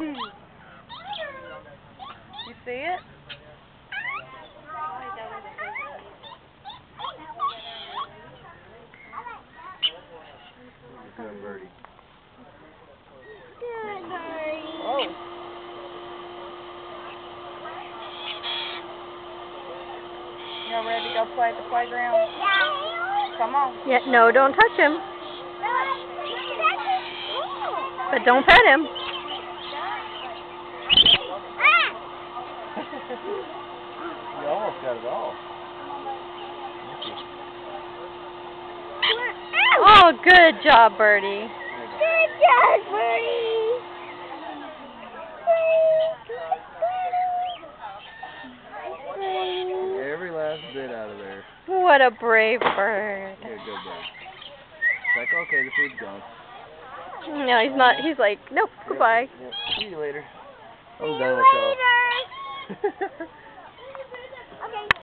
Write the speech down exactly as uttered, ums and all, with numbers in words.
You see it? Good birdie. Good birdie. Oh. Y'all ready to go play at the playground? Yeah. Come on. Yeah, no, don't touch him. But don't pet him. You almost got it all. Oh, good job, Birdie. Good job, Birdie. Every last bit out of there. What a brave bird. Yeah, good bird. It's like, okay, the food's gone. No, he's not. He's like, nope, goodbye. Yep, yep. See you later. I was See done you with y'all. later.